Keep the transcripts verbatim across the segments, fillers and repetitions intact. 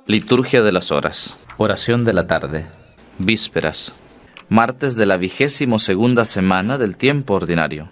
Liturgia de las horas. Oración de la tarde. Vísperas. Martes de la vigésimo segunda semana del tiempo ordinario.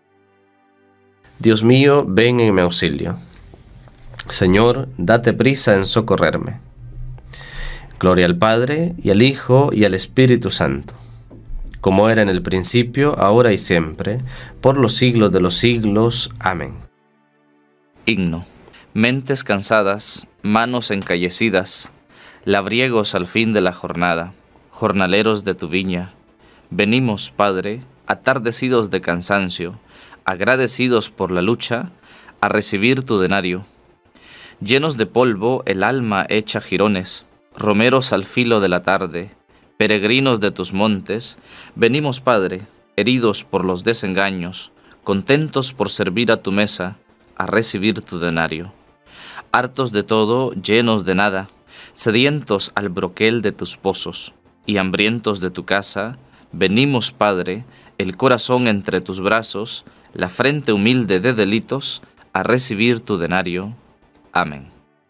Dios mío, ven en mi auxilio. Señor, date prisa en socorrerme. Gloria al Padre, y al Hijo, y al Espíritu Santo, como era en el principio, ahora y siempre, por los siglos de los siglos. Amén. Himno. Mentes cansadas, manos encallecidas, labriegos al fin de la jornada, jornaleros de tu viña, venimos, Padre, atardecidos de cansancio, agradecidos por la lucha, a recibir tu denario. Llenos de polvo, el alma hecha jirones, romeros al filo de la tarde, peregrinos de tus montes, venimos, Padre, heridos por los desengaños, contentos por servir a tu mesa, a recibir tu denario. Hartos de todo, llenos de nada, sedientos al broquel de tus pozos, y hambrientos de tu casa, venimos, Padre, el corazón entre tus brazos, la frente humilde de delitos, a recibir tu denario. Amén.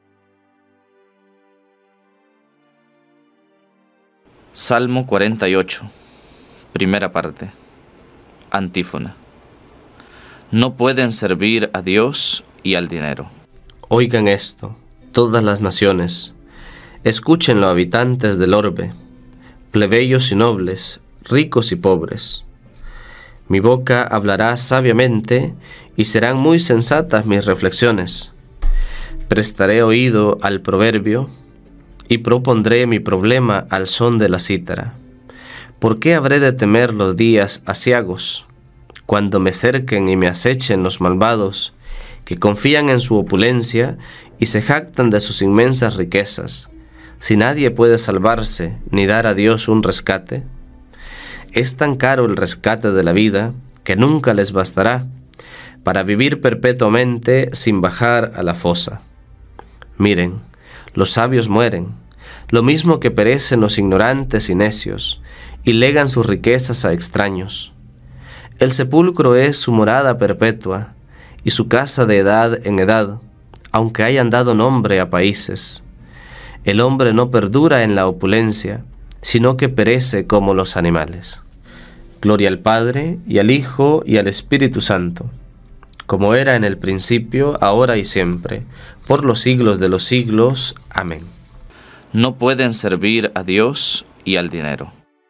Salmo cuarenta y ocho, primera parte. Antífona. No pueden servir a Dios y al dinero. Oigan esto, todas las naciones, escúchenlo, habitantes del orbe, plebeyos y nobles, ricos y pobres. Mi boca hablará sabiamente, y serán muy sensatas mis reflexiones. Prestaré oído al proverbio, y propondré mi problema al son de la cítara. ¿Por qué habré de temer los días aciagos, cuando me cerquen y me acechen los malvados, que confían en su opulencia y se jactan de sus inmensas riquezas, si nadie puede salvarse ni dar a Dios un rescate? Es tan caro el rescate de la vida que nunca les bastará para vivir perpetuamente sin bajar a la fosa. Miren, los sabios mueren, lo mismo que perecen los ignorantes y necios, y legan sus riquezas a extraños. El sepulcro es su morada perpetua, y su casa de edad en edad, aunque hayan dado nombre a países. El hombre no perdura en la opulencia, sino que perece como los animales. Gloria al Padre, y al Hijo, y al Espíritu Santo, como era en el principio, ahora y siempre, por los siglos de los siglos. Amén. No pueden servir a Dios y al dinero.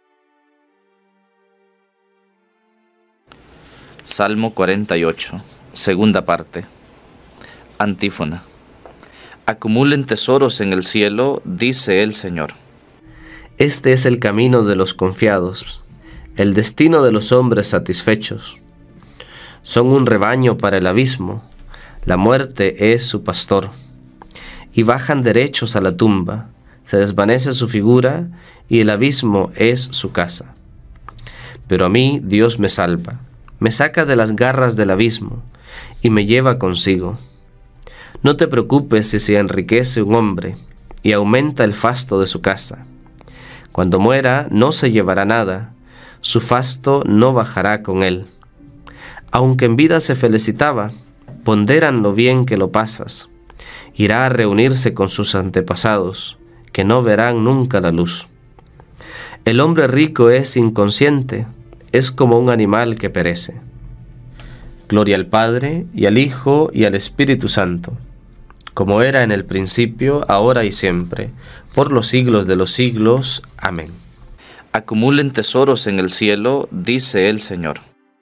Salmo cuarenta y ocho, segunda parte. Antífona. Acumulen tesoros en el cielo, dice el Señor. Este es el camino de los confiados, el destino de los hombres satisfechos. Son un rebaño para el abismo, la muerte es su pastor. Y bajan derechos a la tumba, se desvanece su figura, y el abismo es su casa. Pero a mí Dios me salva, me saca de las garras del abismo, y me lleva consigo. No te preocupes si se enriquece un hombre, y aumenta el fasto de su casa. Cuando muera no se llevará nada, su fasto no bajará con él. Aunque en vida se felicitaba, ponderan lo bien que lo pasas. Irá a reunirse con sus antepasados, que no verán nunca la luz. El hombre rico es inconsciente, es como un animal que perece. Gloria al Padre, y al Hijo, y al Espíritu Santo, como era en el principio, ahora y siempre, por los siglos de los siglos. Amén. Acumulen tesoros en el cielo, dice el Señor.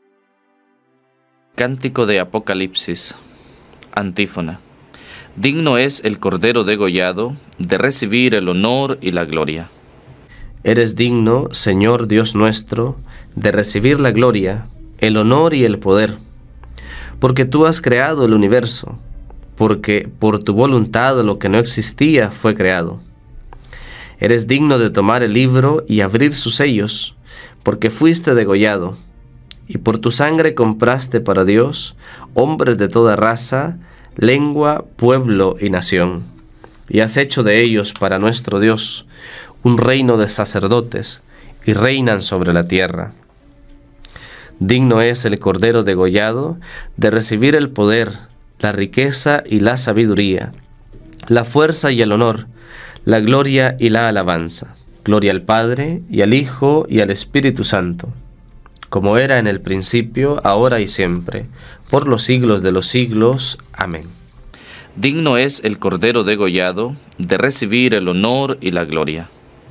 Cántico de Apocalipsis. Antífona. Digno es el Cordero degollado de recibir el honor y la gloria. Eres digno, Señor Dios nuestro, de recibir la gloria, el honor y el poder, porque tú has creado el universo, porque por tu voluntad lo que no existía fue creado. Eres digno de tomar el libro y abrir sus sellos, porque fuiste degollado, y por tu sangre compraste para Dios hombres de toda raza, lengua, pueblo y nación, y has hecho de ellos para nuestro Dios un reino de sacerdotes, y reinan sobre la tierra. Digno es el Cordero degollado de recibir el poder, la riqueza y la sabiduría, la fuerza y el honor, la gloria y la alabanza. Gloria al Padre, y al Hijo, y al Espíritu Santo, como era en el principio, ahora y siempre, por los siglos de los siglos. Amén. Digno es el Cordero degollado de recibir el honor y la gloria.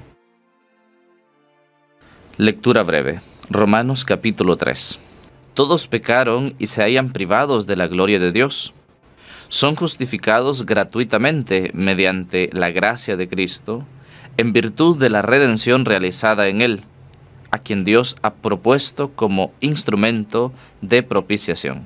Lectura breve. Romanos capítulo tres. Todos pecaron y se hallan privados de la gloria de Dios. Son justificados gratuitamente mediante la gracia de Cristo, en virtud de la redención realizada en Él, a quien Dios ha propuesto como instrumento de propiciación.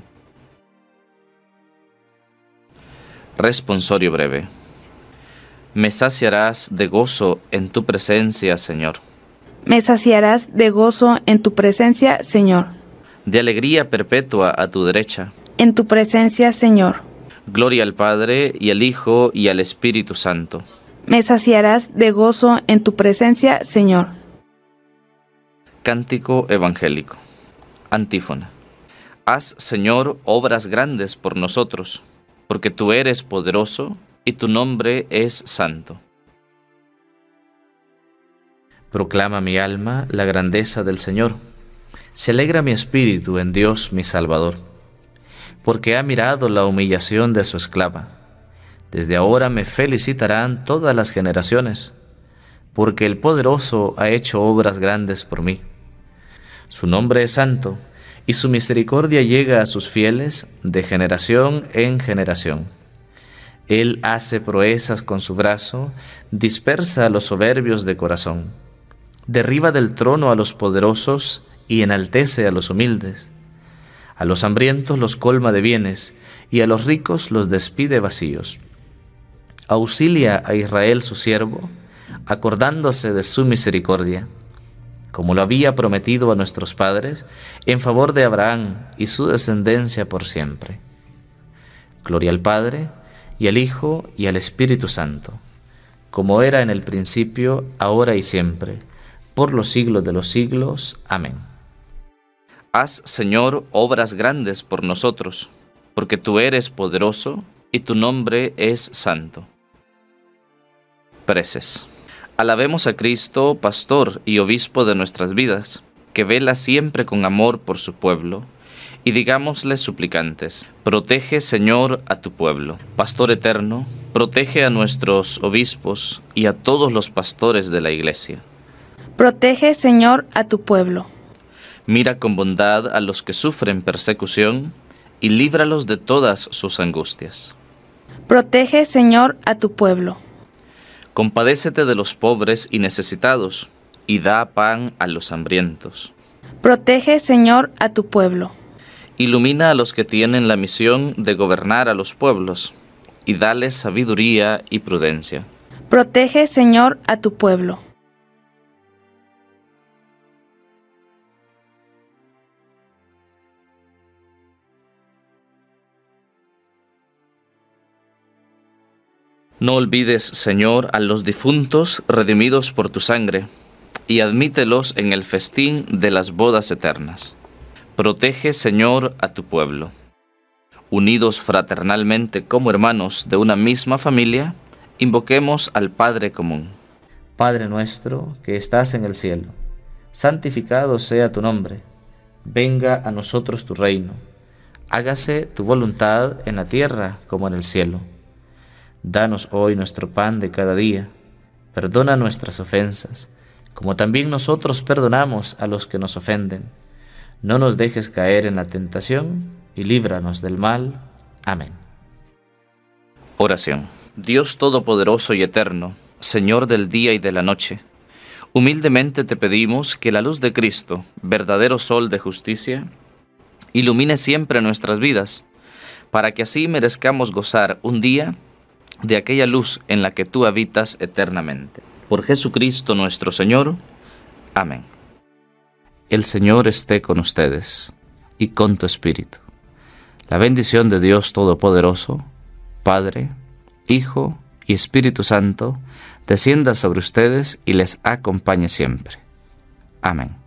Responsorio breve. Me saciarás de gozo en tu presencia, Señor. Me saciarás de gozo en tu presencia, Señor. De alegría perpetua a tu derecha. En tu presencia, Señor. Gloria al Padre, y al Hijo, y al Espíritu Santo. Me saciarás de gozo en tu presencia, Señor. Cántico evangélico. Antífona. Haz, Señor, obras grandes por nosotros, porque tú eres poderoso y tu nombre es santo. Proclama mi alma la grandeza del Señor. Se alegra mi espíritu en Dios mi Salvador, porque ha mirado la humillación de su esclava. Desde ahora me felicitarán todas las generaciones, porque el poderoso ha hecho obras grandes por mí. Su nombre es santo, y su misericordia llega a sus fieles de generación en generación. Él hace proezas con su brazo, dispersa a los soberbios de corazón. Derriba del trono a los poderosos y enaltece a los humildes. A los hambrientos los colma de bienes, y a los ricos los despide vacíos. Auxilia a Israel su siervo, acordándose de su misericordia, como lo había prometido a nuestros padres, en favor de Abraham y su descendencia por siempre. Gloria al Padre, y al Hijo, y al Espíritu Santo, como era en el principio, ahora y siempre, por los siglos de los siglos. Amén. Haz, Señor, obras grandes por nosotros, porque tú eres poderoso y tu nombre es santo. Preces. Alabemos a Cristo, pastor y obispo de nuestras vidas, que vela siempre con amor por su pueblo, y digámosle suplicantes: protege, Señor, a tu pueblo. Pastor eterno, protege a nuestros obispos y a todos los pastores de la Iglesia. Protege, Señor, a tu pueblo. Mira con bondad a los que sufren persecución y líbralos de todas sus angustias. Protege, Señor, a tu pueblo. Compadécete de los pobres y necesitados, y da pan a los hambrientos. Protege, Señor, a tu pueblo. Ilumina a los que tienen la misión de gobernar a los pueblos, y dales sabiduría y prudencia. Protege, Señor, a tu pueblo. No olvides, Señor, a los difuntos redimidos por tu sangre, y admítelos en el festín de las bodas eternas. Protege, Señor, a tu pueblo. Unidos fraternalmente como hermanos de una misma familia, invoquemos al Padre común. Padre nuestro, que estás en el cielo, santificado sea tu nombre. Venga a nosotros tu reino. Hágase tu voluntad en la tierra como en el cielo. Danos hoy nuestro pan de cada día. Perdona nuestras ofensas, como también nosotros perdonamos a los que nos ofenden. No nos dejes caer en la tentación, y líbranos del mal. Amén. Oración. Dios Todopoderoso y Eterno, Señor del día y de la noche, humildemente te pedimos que la luz de Cristo, verdadero sol de justicia, ilumine siempre nuestras vidas, para que así merezcamos gozar un día de aquella luz en la que tú habitas eternamente. Por Jesucristo nuestro Señor. Amén. El Señor esté con ustedes y con tu espíritu. La bendición de Dios Todopoderoso, Padre, Hijo y Espíritu Santo, descienda sobre ustedes y les acompañe siempre. Amén.